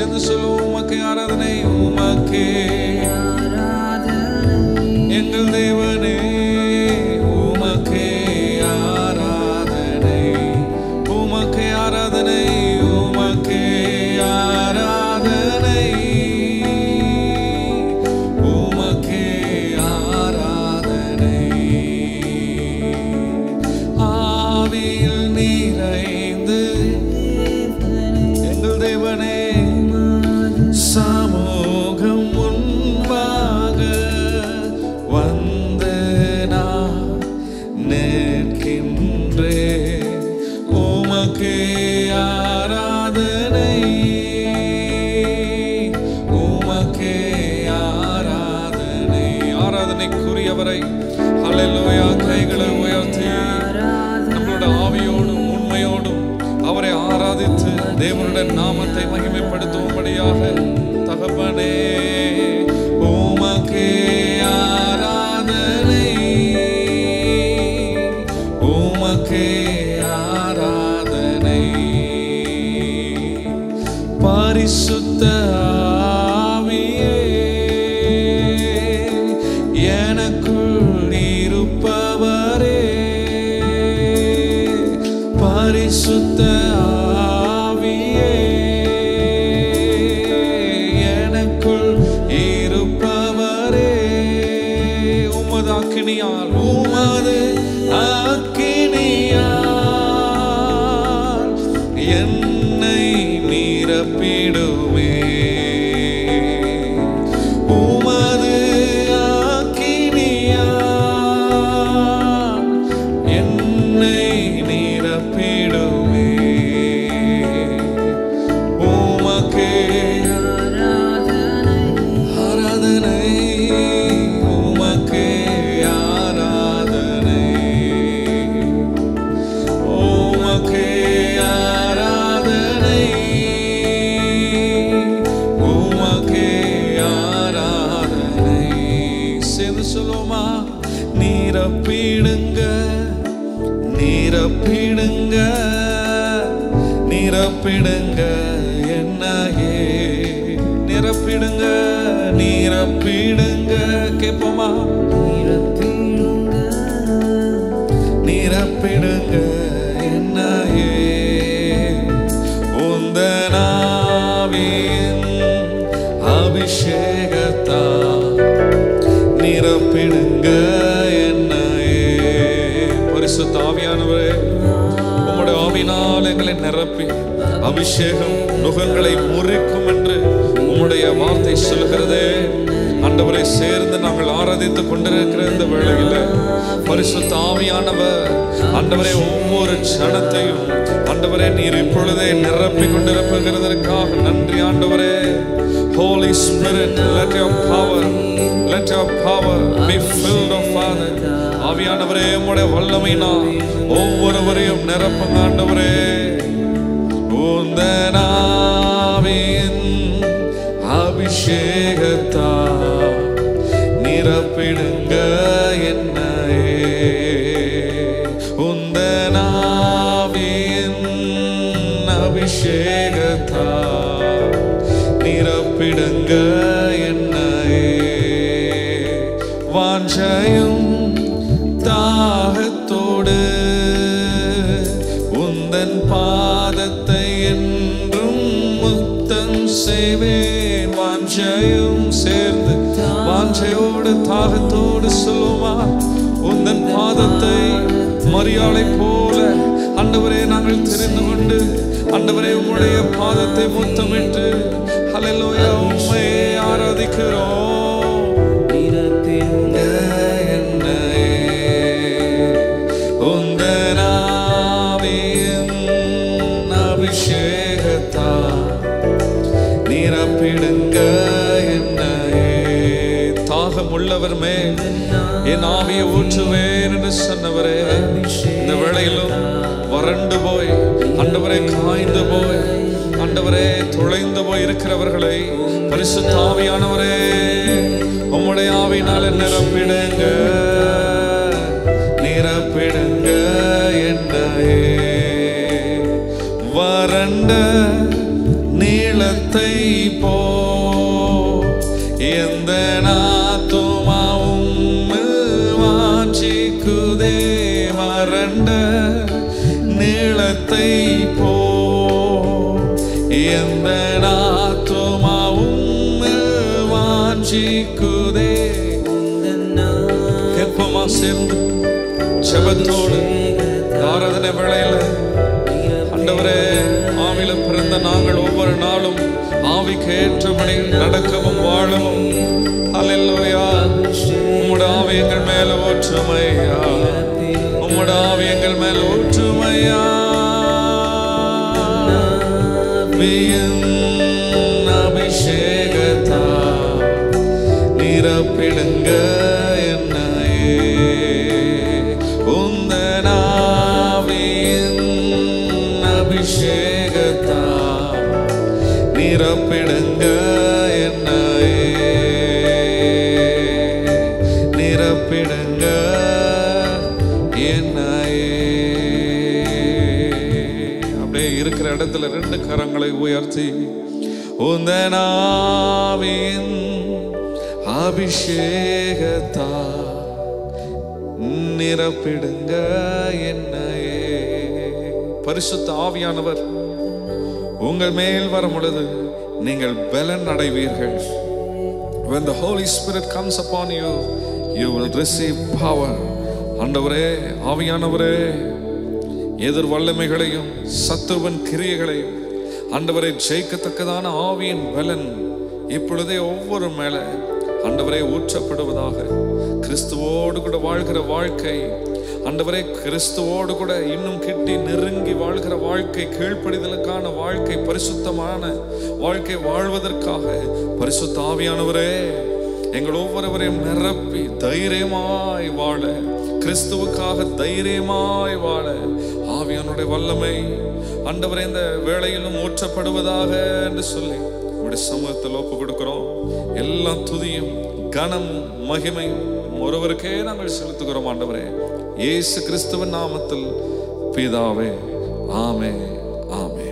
சேர்ந்து சொல்லுவோம். உமக்கே ஆராதனை, உமக்கே எங்கள் தேவனே, உமக்கே ஆராதனை, உமக்கே ஆராதனை, உமக்கே ஆராதனை, உமக்கே ஆராதனை. ஆவியில் நிறைந்து எங்கள் தேவனே சமூகம் முன்பாக வந்து நான் நிற்கின்றேன். உமக்கே ஆராதனை, உமக்கே ஆராதனை. ஆராதனைக்குரியவரை ஹல்லேலூயா கைகளை உயர்த்தி நம்மளோட ஆவியோடும் உண்மையோடும் அவரை ஆராதித்து தேவனுடைய நாமத்தை மகிமைப்படுத்தும்படியாக தகப்பனே உமக்கே ஆராதனை, உமக்கே ஆராதனை. பரிசுத்த ஆவியே எனக்குள் இருப்பவரே, பரிசுத்த ஆவியே எனக்குள் இருப்பவரே. உமது அக்கினியால், உமது அக்கினியால் என்னை நிரப்பிடுமே. உமது அக்கினியால் என்னை நிரப்பிடுமே. உமக்கே ஆராதனை, உமக்கே ஆராதனை, உமக்கே ஆராதனை, உமக்கே ஆராதனை. சேர்ந்து சொல்லுமா, நிரப்பிடுங்க, நிரப்பிடுங்க, நிரப்பிடுங்க என்னையே, நிரப்பிடுங்க, நிரப்பிடுங்க. கேட்போமா, நிரப்பிடுங்க, நிரப்பிடுங்க என்னையே. உந்தன் ஆவியின் அபிஷேகத்தால் நிரப்பிடுங்க என்னையே. பரிசுத்த ஆவியானவரே, உம்முடைய ஆவியினால் எங்களை நிரப்பி அபிஷேகம் நுகங்களை முறிக்கும் என்று உம்முடைய வார்த்தை சொல்கிறதே. ஆண்டவரை சேர்ந்து நாங்கள் ஆராதித்துக் கொண்டிருக்கிற இந்த வேளையில் பரிசுத்த ஆவியானவர் ஆண்டவரே ஒவ்வொரு ஜனத்தையும் ஆண்டவரே நீர் இப்பொழுதே நிரப்பி கொண்டிருப்பதற்காக நன்றி ஆண்டவரே. Holy Spirit, let your power be filled, oh Father. ஆவியானவரே, உம்முடைய வல்லமையினால் ஒவ்வொருவரையும் நிரப்புங்க ஆண்டவரே. உந்தன் ஆவியின் அபிஷேகத்தால் நிரப்பிடுங்க என்னையே. உந்தன் ஆவியின் அபிஷேகத்தால் நிரப்பிடுங்க என்னையே. வாஞ்சையும் தாகத்தோடு உந்தன் பாதத்தை என்றும் முத்தம் செய்வேன். வாஞ்சையும் சேர்ந்து வாஞ்சையோடு தாகத்தோடு சொல்லுமா, உந்தன் பாதத்தை மரியாதை போல ஆண்டவரே நாங்கள் தெரிந்து கொண்டு ஆண்டவரே உம்முடைய பாதத்தை முத்தமிட்டு ஹல்லேலூயா உம்மை ஆராதிக்கிறோம். நிரப்பிடுங்க என்னையே. உந்தன் ஆவியின் அபிஷேகத்தால் நிரப்பிடுங்க என்னையே. தாகம் உள்ளவர் மேல் என் ஆவியை ஊற்றுவேன் என்று சொன்னவரே, இந்த வேளையிலும் வறண்டு போய் ஆண்டவரே காய்ந்து போய் ஆண்டவரே தொலைந்து போய் இருக்கிறவர்களை பரிசுத்த ஆவியானவரே உம்முடைய ஆவியினால நிரப்பிடுங்க, நிரப்பிடுங்க என்னையே. வறண்ட நீள நீளத்தை போ எந்த ஆத்துமாவும் வாஞ்சிக்குதே வறண்ட நீளத்தை போ எந்த ஆத்துமாவும் வாஞ்சிக்குதே. கேட்போமா சேர்ந்து ஜெபத்தோடு ஆராதனை வேளையில? ஆண்டவரே, ஆவியில பிறந்த நாங்கள் ஒவ்வொரு நாளும் ஆவிக்கு ஏற்றபடி நடக்கவும் வாழவும் அல்லேலூயா. உம்முடைய ஆவி எங்கள் மேல ஊற்றுமையா, உம்முடைய ஆவி எங்கள் மேல ஊற்றுமையா. அபிஷேகத்தா நிரப்பிடுங்க என்னையே, உந்தன் ஆவியின் அபிஷேகத்தா நிரப்பிடுங்க என்னையே, நிரப்பிடுங்க என்னையே. அப்படியே இருக்கிற இடத்துல ரெண்டு கரங்களை உயர்த்தி உந்தன் ஆவியின் அபிஷேகத்தா நிரப்பிடுங்க என்னையே. பரிசுத்த ஆவியானவர் உங்கள் மேல் வரும் பொழுது நீங்கள் பலன் அடைவீர்கள். When the Holy Spirit comes upon you, you will receive power. ஆண்டவரே, ஆவியானவரே, எதிர் வல்லமைகளையும் சத்துருவின் கிரியைகளையும் ஆண்டவரை ஜெயிக்கத்தக்கதான ஆவியின் பலன் இப்பொழுதே ஒவ்வொரு மேல ஆண்டவரை ஊற்றப்படுவதாக. கிறிஸ்துவோடு கூட வாழ்கிற வாழ்க்கை ஆண்டவரே, கிறிஸ்துவோடு கூட இன்னும் கிட்டி நெருங்கி வாழ்கிற வாழ்க்கை, கீழ்ப்படிதலுக்கான வாழ்க்கை, பரிசுத்தமான வாழ்க்கை வாழ்வதற்காக பரிசுத்த ஆவியானவரே எங்கள் ஒவ்வொருவரையும் நிரப்பி தைரியமாய் வாழ, கிறிஸ்துவுக்காக தைரியமாய் வாழ ஆவியானுடைய வல்லமை ஆண்டவரே இந்த வேளையிலும் ஊற்றப்படுவதாக என்று சொல்லி உடைய சமூகத்தில் ஒப்பு கொடுக்கிறோம். எல்லா துதியும் கனமும் மகிமையும் ஒருவருக்கே நாங்கள் செலுத்துகிறோம் ஆண்டவரே, இயேசு கிறிஸ்துவின் நாமத்தில் பிதாவே. ஆமென், ஆமென்.